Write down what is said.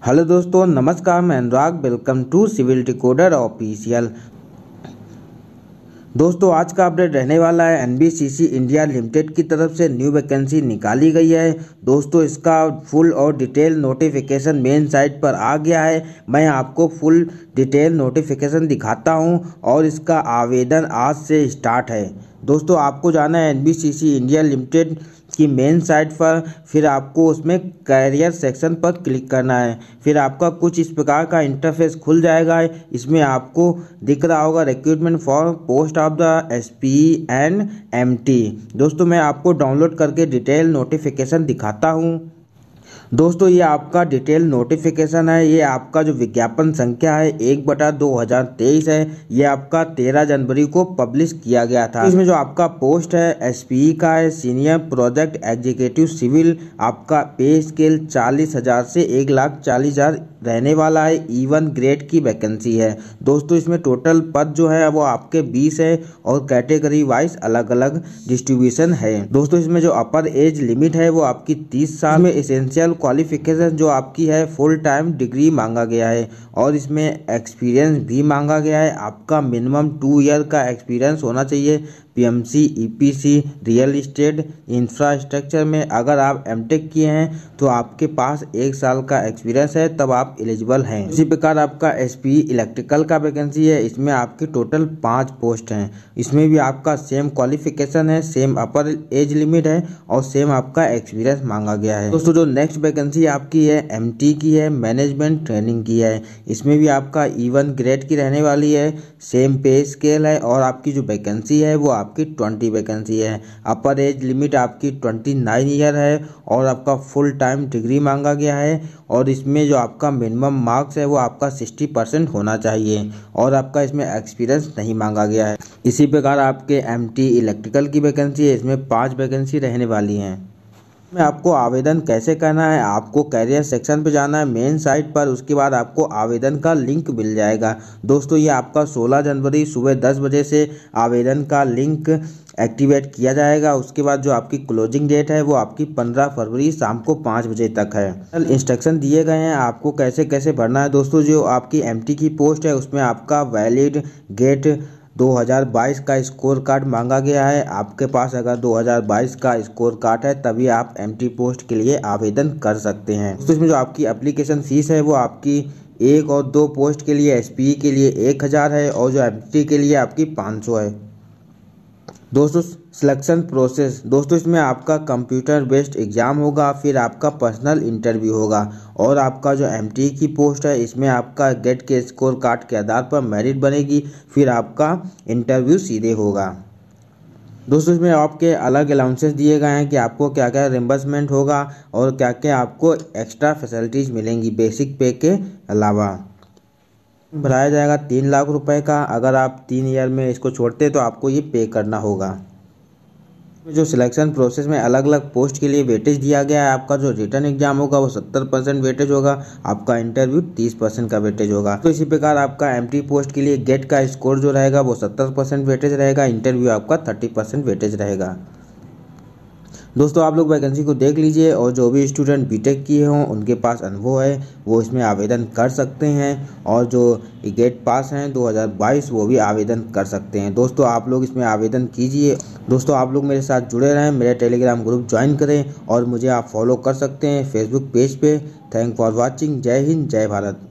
Hello दोस्तों, नमस्कार। मैं Anurag. Welcome to civil decoder official. दोस्तों, आज का अपडेट रहने वाला है एनबीसीसी इंडिया लिमिटेड की तरफ से न्यू वैकेंसी निकाली गई है। दोस्तों, इसका फुल और डिटेल नोटिफिकेशन मेन साइट पर आ गया है। मैं आपको फुल डिटेल नोटिफिकेशन दिखाता हूं और इसका आवेदन आज से स्टार्ट है। दोस्तों, आपको जाना है एनबीसीसी इंडिया लिमिटेड की मेन साइट पर, फिर आपको उसमें कैरियर सेक्शन पर क्लिक करना है। फिर आपका कुछ इस प्रकार का इंटरफेस खुल जाएगा। इसमें आपको दिख रहा होगा recruitment for post of the SP and MT. दोस्तों, मैं आपको डाउनलोड करके डिटेल नोटिफिकेशन दिखाता हूँ। दोस्तों, ये आपका डिटेल नोटिफिकेशन है। ये आपका जो विज्ञापन संख्या है 1/2023 है। ये आपका 13 जनवरी को पब्लिश किया गया था। इसमें जो आपका पोस्ट है एसपीई का है, सीनियर प्रोजेक्ट एग्जीक्यूटिव सिविल। आपका पे स्केल 40,000 से 1,40,000 रहने वाला है। E1 ग्रेड की वैकेंसी है। दोस्तों, इसमें टोटल पद जो है वो आपके 20 है और कैटेगरी वाइज अलग अलग डिस्ट्रीब्यूशन है। दोस्तों, इसमें जो अपर एज लिमिट है वो आपकी 30 साल में। एसेंशियल क्वालिफिकेशन जो आपकी है फुल टाइम डिग्री मांगा गया है और इसमें एक्सपीरियंस भी मांगा गया है। आपका मिनिमम 2 ईयर का एक्सपीरियंस होना चाहिए PMC, EPC, real estate, infrastructure में। अगर आप एमटेक किए हैं तो आपके पास 1 साल का एक्सपीरियंस है, तब आप एलिजिबल हैं। इसी प्रकार आपका एसपी इलेक्ट्रिकल का वैकेंसी है। इसमें आपके टोटल 5 पोस्ट हैं। इसमें भी आपका सेम क्वालिफिकेशन है, सेम अपर एज लिमिट है और सेम आपका एक्सपीरियंस मांगा गया है। दोस्तों, जो नेक्स्ट वैकेंसी आपकी है एमटी की है, मैनेजमेंट ट्रेनिंग की है। इसमें भी आपका E1 ग्रेड की रहने वाली है, सेम पे स्केल है और आपकी जो वैकेंसी है वो आपकी 20 वैकेंसी है। अपर एज लिमिट आपकी 29 ईयर है और आपका फुल टाइम डिग्री मांगा गया है और इसमें जो आपका मिनिमम मार्क्स है वो आपका 60% होना चाहिए और आपका इसमें एक्सपीरियंस नहीं मांगा गया है। इसी प्रकार आपके एमटी इलेक्ट्रिकल की वैकेंसी है। इसमें 5 वैकेंसी रहने वाली हैं। में आपको आवेदन कैसे करना है, आपको कैरियर सेक्शन पे जाना है मेन साइट पर। उसके बाद आपको आवेदन का लिंक मिल जाएगा। दोस्तों, ये आपका 16 जनवरी सुबह 10 बजे से आवेदन का लिंक एक्टिवेट किया जाएगा। उसके बाद जो आपकी क्लोजिंग डेट है वो आपकी 15 फरवरी शाम को 5 बजे तक है। इंस्ट्रक्शन दिए गए हैं आपको कैसे कैसे भरना है। दोस्तों, जो आपकी एमटी की पोस्ट है उसमें आपका वैलिड गेट 2022 का स्कोर कार्ड मांगा गया है। आपके पास अगर 2022 का स्कोर कार्ड है तभी आप एमटी पोस्ट के लिए आवेदन कर सकते हैं। तो इसमें जो आपकी एप्लीकेशन फीस है वो आपकी 1 और 2 पोस्ट के लिए एसपीई के लिए 1000 है और जो एमटी के लिए आपकी 500 है। दोस्तों, सिलेक्शन प्रोसेस। दोस्तों, इसमें आपका कंप्यूटर बेस्ड एग्ज़ाम होगा, फिर आपका पर्सनल इंटरव्यू होगा और आपका जो एमटी की पोस्ट है इसमें आपका गेट के स्कोर कार्ड के आधार पर मेरिट बनेगी, फिर आपका इंटरव्यू सीधे होगा। दोस्तों, इसमें आपके अलग अलाउंसेस दिए गए हैं कि आपको क्या क्या रिम्बर्समेंट होगा और क्या क्या आपको एक्स्ट्रा फैसिलिटीज़ मिलेंगी बेसिक पे के अलावा। भराया जाएगा 3 लाख रुपए का। अगर आप 3 ईयर में इसको छोड़ते हैं तो आपको ये पे करना होगा। जो सिलेक्शन प्रोसेस में अलग अलग पोस्ट के लिए वेटेज दिया गया है, आपका जो रिटर्न एग्जाम होगा वो 70% वेटेज होगा, आपका इंटरव्यू 30% का वेटेज होगा। तो इसी प्रकार आपका एमटी पोस्ट के लिए गेट का स्कोर जो रहेगा वो 70% वेटेज रहेगा, इंटरव्यू आपका 30% वेटेज रहेगा। दोस्तों, आप लोग वैकेंसी को देख लीजिए और जो भी स्टूडेंट बीटेक किए हों उनके पास अनुभव है वो इसमें आवेदन कर सकते हैं और जो गेट पास हैं 2022 वो भी आवेदन कर सकते हैं। दोस्तों, आप लोग इसमें आवेदन कीजिए। दोस्तों, आप लोग मेरे साथ जुड़े रहें, मेरे टेलीग्राम ग्रुप ज्वाइन करें और मुझे आप फॉलो कर सकते हैं फेसबुक पेज पे। Thank for watching. जय हिंद, जय भारत।